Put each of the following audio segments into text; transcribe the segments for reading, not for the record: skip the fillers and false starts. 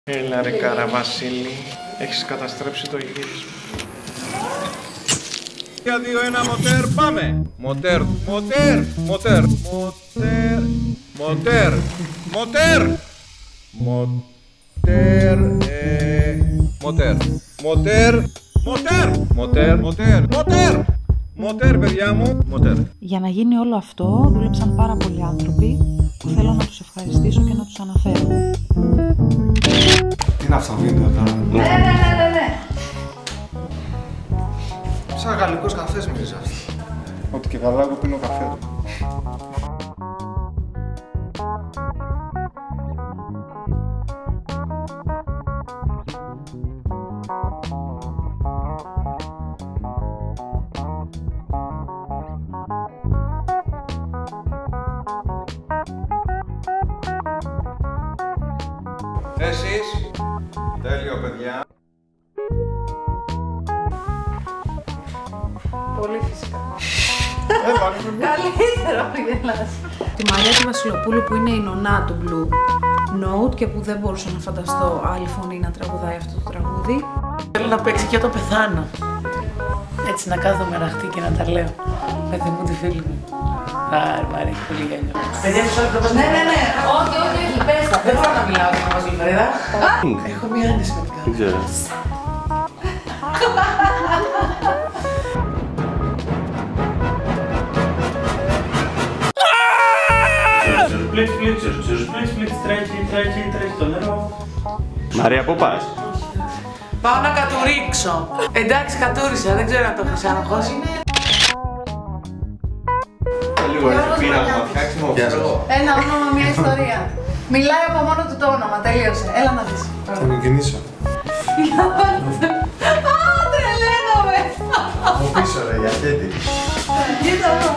Έλα ρε Καραβασίλη, έχεις καταστρέψει το γύρισμα. 3, 2, 1, μοτέρ, πάμε! Μοτέρ, μοτέρ, μοτέρ, μοτέρ, μοτέρ, μοτέρ, μοτέρ, μοτέρ, μοτέρ, μοτέρ, μοτέρ, μοτέρ, μοτέρ, μοτέρ, παιδιά μου, μοτέρ. Για να γίνει όλο αυτό δούλεψαν πάρα πολλοί άνθρωποι που θέλω να τους ευχαριστήσω και να τους αναφέρω. Τι είναι αυτό το βίντεο τώρα? Ναι. Σαν γαλλικός καφές μυρίζει αυτό. Ότι και καλά εγώ πίνω καφέ του. Θέσεις. Τέλειο, παιδιά. Πολύ φυσικά. Καλύτερο γελάς. Τη Μαρία Καραβασιλοπούλου που είναι η νονά του Blue Note και που δεν μπορούσα να φανταστώ άλλη φωνή να τραγουδάει αυτό το τραγούδι. Θέλω να παίξει και όταν πεθάνω. Έτσι να κάθομαι ραχτή και να τα λέω. Παιδί μου, τη φίλη μου. Άρη, Μαρία, έχει πολύ γέλιο. Παιδιά, μισό λεπτό. Ναι. Όχι, πες τα. Δεν μπορώ να μιλάω και να μας λιφαρίδα. Έχω μία άνεση με την κάρτα. Δεν ξέρω. Τρέχει το νερό. Μαρία, πού πας? Πάω να κατουρίξω. Εντάξει, κατούρισα, δεν ξέρω αν το έχεις άγχος. Λίγο έτσι πήρα να φτιάξουμε αυτό. Ένα όνομα, μια ιστορία. Μιλάει από μόνο του το όνομα, τελείωσε. Έλα να δεις. Θα με κινήσω. Α, τρελαίνομαι. Από πίσω ρε, για χέντη. Κοίτα εδώ.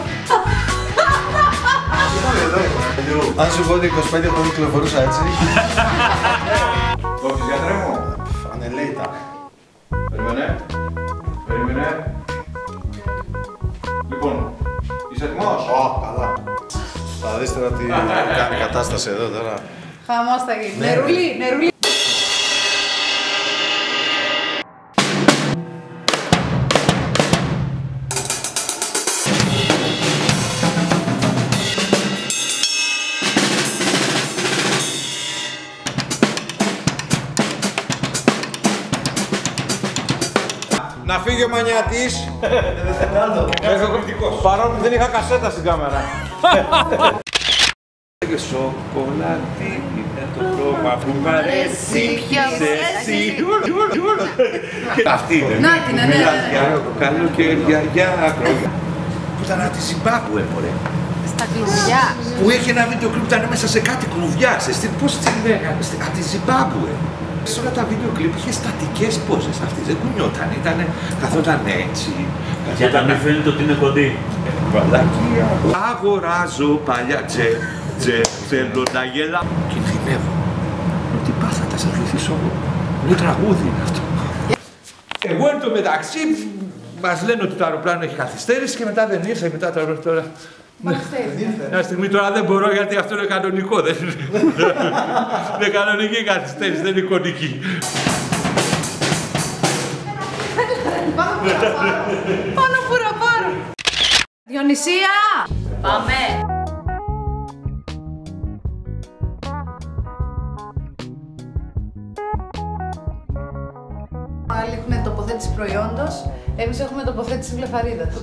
Αν σου πω ότι 25 χρόνια κυκλοφορούσα έτσι. Το έχεις, γιατρέ μου? Ανελέητα. Περίμενε. Λοιπόν, είσαι έτοιμος? Καλά. Θα δεις τώρα τι κάνει η κατάσταση εδώ τώρα. Χαμός θα γίνει. Νερουλί. Να φύγει ο μανιατής. Παρόλο που δεν είχα κασέτα στην κάμερα. Σοκολάτι είναι το χρώμα που μ' αρέσει. Πιάσε εσύ. Αυτή είναι. Να την, ναι. Καλοκαίρια για ακρόγια. Που ήταν από τη Ζιμπάμπουε, μωρέ. Στα κλουβιά. Που έχει ένα βίντεο κλιπ που ήταν μέσα σε κάτι κλουβιά. Πώς την λέγανε, από τη Ζιμπάμπουε. Σε όλα τα βίντεο κλιπ είχε στατικές πόσες αυτές, δεν κουνιόταν, καθόταν έτσι. Για να μην φαίνεται ότι είναι κοντή. Βαλακία. Αγοράζω παλιά τζε, θέλω να γελάω. Κινδυνεύω. Ότι πάθατα σε βοηθήσω εγώ. Είναι τραγούδι είναι αυτό. Εγώ εν τω μεταξύ μας λένε ότι το αεροπλάνο έχει καθυστέρηση και μετά δεν ήρθε, μετά το αεροπλάνο. Μια στιγμή τώρα δεν μπορώ γιατί αυτό είναι κανονικό, δεν είναι. Είναι κανονική καθυστέρηση, δεν είναι εικονική. Πάνω φουραπάρω. Διονυσία! Πάμε! Άλλοι έχουν τοποθέτηση προϊόντος, εμείς έχουμε τοποθέτηση βλεφαρίδας.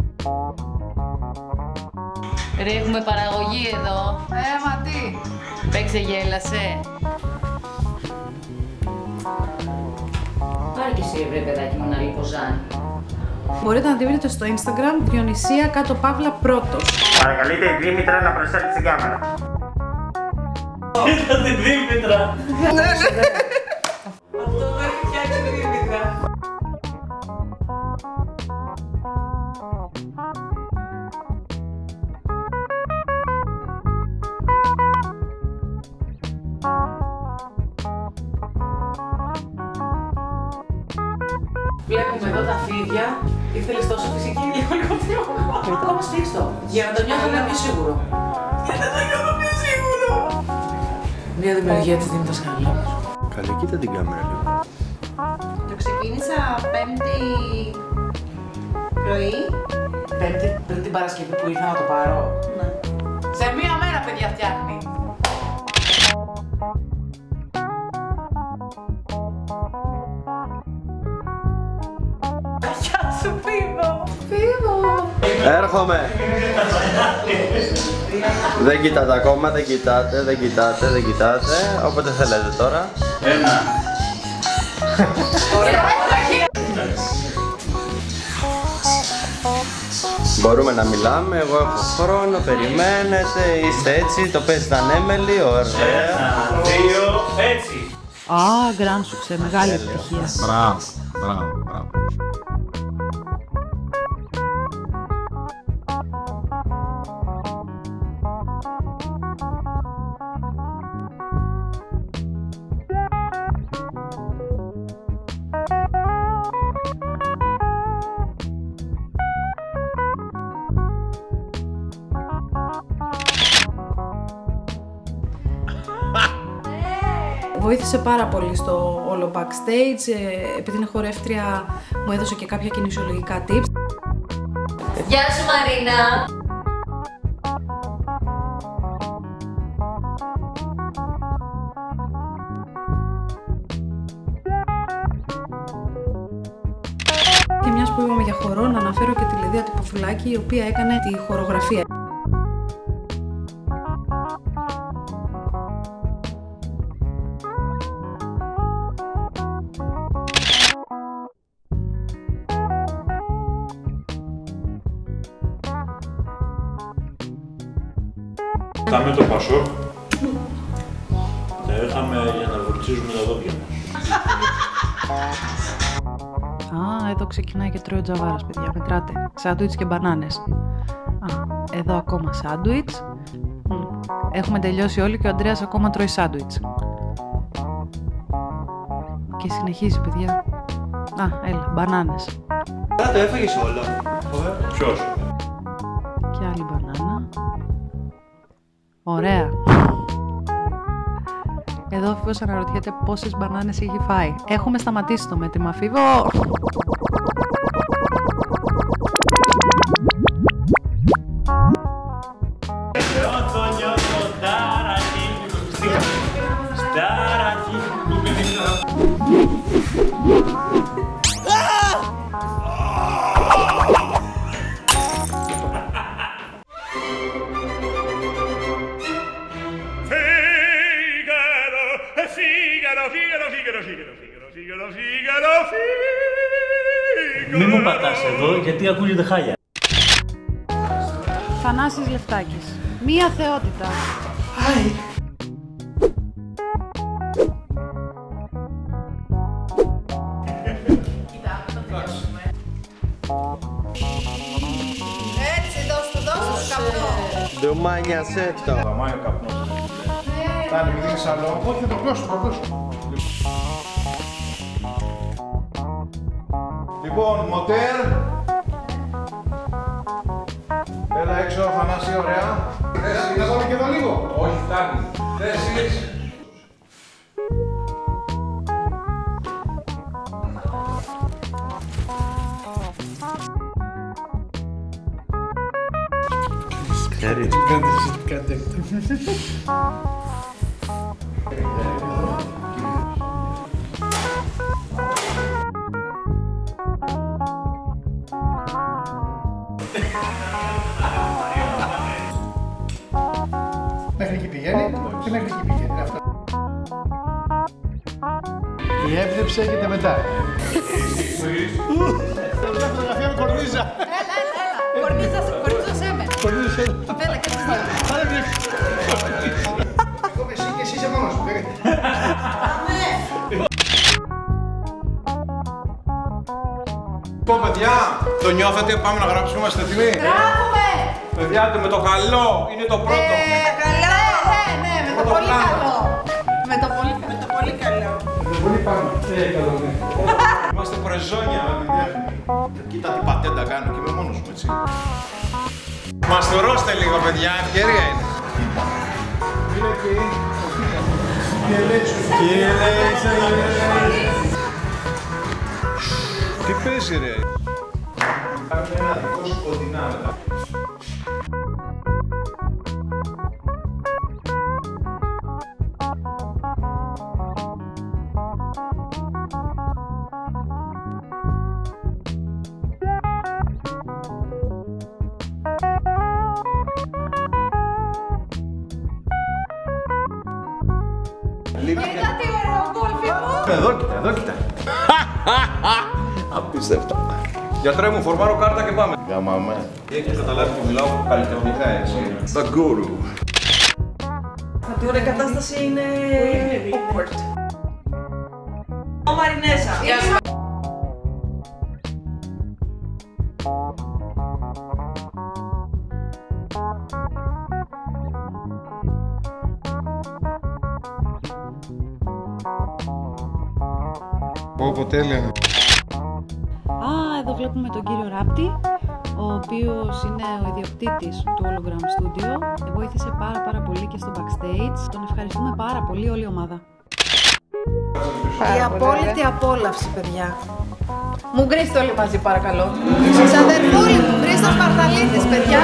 Ρε, έχουμε παραγωγή εδώ. Μα τι! Παίξε, γέλασε. Πάρε και εσύ, ρε παιδάκι μου, ένα λιποζάνι. Μπορείτε να τη βρείτε στο Instagram Διονυσία κάτω παύλα πρώτος. Παρακαλείτε η Δήμητρα να προσθέτει στην κάμερα. Κοίτα την Δήμητρα. Αυτό το έχει φτιάξει η Δήμητρα. Βλέπουμε εδώ τα φίδια. Ήθελες τόσο φυσική λίγο. Ακόμα στήξτο. Για να το νιώθω πιο σίγουρο. Για να το νιώθω πιο σίγουρο. Μια δημιουργία της Δήμητρας Χαραλάμπους. Καλή, κοίτα την κάμερα λίγο. Το ξεκίνησα Πέμπτη πρωί. Πέμπτη, πριν την Παρασκευή που ήρθα να το πάρω. Ναι. Σε μία μέρα, παιδιά, φτιάχνει. Γεια σου, Φίβο. Φίβο. Έρχομαι. Δεν κοιτάτε ακόμα, δεν κοιτάτε. Όποτε θέλετε τώρα. Ένα. Μπορούμε να μιλάμε, εγώ έχω χρόνο, περιμένετε, είστε έτσι, το παίζετε ανέμελοι, ωραία. 1, 2, έτσι. Α, γκραν σουξέ, μεγάλη επιτυχία. Μπράβο, μπράβο, μπράβο. Βοήθησε πάρα πολύ στο όλο backstage, επειδή είναι χορεύτρια μου έδωσε και κάποια κινησιολογικά tips. Γεια σου Μαρίνα! Και μιας που είπαμε για χορό, να αναφέρω και τη Λιδία Τυποφυλάκη, η οποία έκανε τη χορογραφία. Κάμε το Πασόκ. Τα είχαμε για να βουρτσίζουμε τα δόντια μας. Α, εδώ ξεκινάει και τρώει ο Τζαβάρας, παιδιά. Μετράτε. Σάντουιτς και μπανάνες. Α, εδώ ακόμα σάντουιτς. Έχουμε τελειώσει όλοι και ο Αντρέας ακόμα τρώει σάντουιτς. Και συνεχίζει, παιδιά. Α, έλα, μπανάνες. Άρα το έφαγες όλο. Ποιος? Και άλλη μπανάνα. Ωραία. Εδώ ο Φίβος αναρωτιέται πόσες μπανάνες έχει φάει. Έχουμε σταματήσει το μέτρημα, Φίβο! Μη μου πατάς εδώ γιατί ακούγεται χάλια. Θανάσης Λεφτάκης. Μία θεότητα. Έτσι, δώσ' του καπνό. Ντουμάνιασέ το. Γαμάει ο καπνός. Φτάνει, μην δίνεις άλλο. Όχι, θα το πλώσω, θα το πλώσω. Λοιπόν, μοτέρ. Έλα έξω, Θανάση, ωραία. Θέση, να πάμε και εδώ λίγο. Όχι, φτάνει. Θέσεις. Ξέρεις. Μέχρι εκεί πηγαίνει και μέχρι εκεί πηγαίνει. Αυτό. Η έμπνευση έρχεται μετά. Μια φωτογραφία με κορνίζα. Έλα. Κορνίζασέ με. Έλα και εσύ. Εγώ με εσύ και εσύ είσαι μόνος σου. Λοιπόν, παιδιά, το νιώθετε, πάμε να γράψουμε, είμαστε έτοιμοι. Γράφουμε. Παιδιά, το με το καλό είναι το πρώτο. Καλό. Ναι, με το πολύ καλό. Με το πολύ καλό. Πολύ πάνω. Καλό, ναι. Είμαστε πρεζόνια με τη διάχνη. Κοίτα τι πατέντα κάνω και είμαι μόνος μου, έτσι. Μας θωρώστε λίγο, παιδιά, ευκαιρία είναι. Είναι εκεί. Τι παίζει ρε. Κάνε ένα δικό σου κοντινά μετά. Κάτι ωραίο κόλφι μου. Εδώ κοίτα, εδώ κοίτα. Απίστευτα. Γιατρέ μου, φορμάρω κάρτα και πάμε. Γαμάμε. Έχεις καταλάβει που μιλάω καλλιτεχνικά έτσι. Τα γκούρου. Τώρα η κατάσταση είναι awkward. Ο Μαρινέσα. Πω τέλεια. Εδώ βλέπουμε τον κύριο Ράπτη, ο οποίος είναι ο ιδιοκτήτης του Hologram Studio. Βοήθησε πάρα πολύ και στο backstage. Τον ευχαριστούμε πάρα πολύ όλη η ομάδα. Η απόλυτη απόλαυση, παιδιά. Μου γκρίστε όλοι μαζί, παρακαλώ. Στις αδερφούλη μου, Χρήστος Παρταλίτης, παιδιά.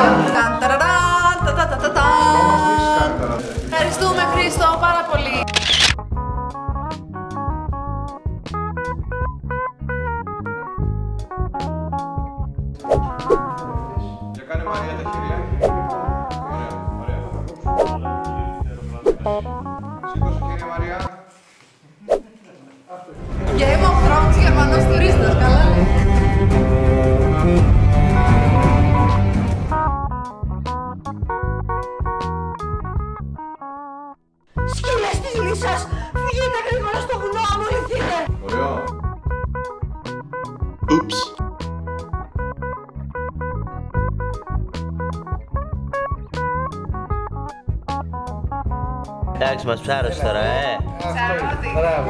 Ευχαριστούμε, Χρήστο, πάρα πολύ. Για κάνε Μαρία τα χέρια. Ωραία. Σήκωσε χέρια Μαρία. Game of Thrones, Γερμανός τουρίστας, καλά λέει. Σκύλες της λύσας! Φύγετε γρήγορα στο βουνό, αμολυθείτε! Ωραίο. Ούψ. Εντάξει, μας ψάρωσε τώρα, Μπράβο.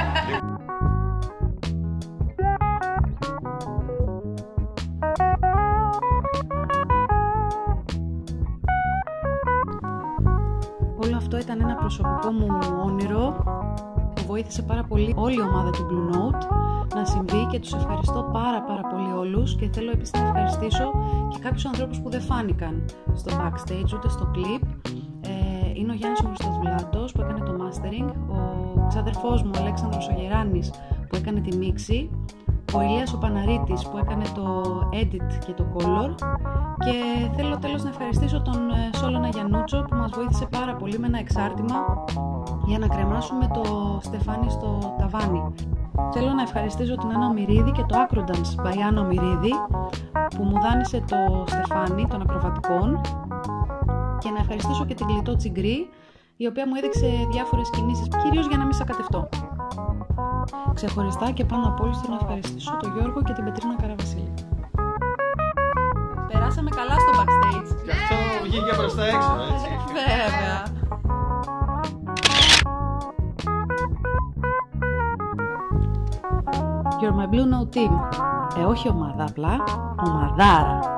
Όλο αυτό ήταν ένα προσωπικό μου όνειρο που βοήθησε πάρα πολύ όλη η ομάδα του Blue Note να συμβεί και τους ευχαριστώ πάρα πολύ όλους και θέλω επίσης να ευχαριστήσω και κάποιους ανθρώπους που δεν φάνηκαν στο backstage ούτε στο clip. Είναι ο Γιάννης ο Χριστοδουλάτος που έκανε το mastering, ο ξαδερφός μου ο Αλέξανδρος ο Γεράνης που έκανε τη μίξη, ο Ηλίας ο Παναρίτης που έκανε το edit και το color και θέλω τέλος να ευχαριστήσω τον Σόλωνα Γιαννούτσο που μας βοήθησε πάρα πολύ με ένα εξάρτημα για να κρεμάσουμε το στεφάνι στο ταβάνι. Θέλω να ευχαριστήσω την Άννα Ομυρίδη και το Acrodance by Άννα Ομυρίδη που μου δάνεισε το στεφάνι των ακροβατικών και να ευχαριστήσω και την Κλητό Τσιγκρή η οποία μου έδειξε διάφορες κινήσεις κυρίως για να μην σακατευτώ. Ξεχωριστά και πάνω απ' όλους θέλω να ευχαριστήσω τον Γιώργο και την Πετρίνα Καραβασίλη. Περάσαμε καλά στο backstage. Γι' αυτό βγήκε προς τα έξω, έτσι. Βέβαια. You're my Blue Note team. Όχι ομάδα απλά, ομαδάρα.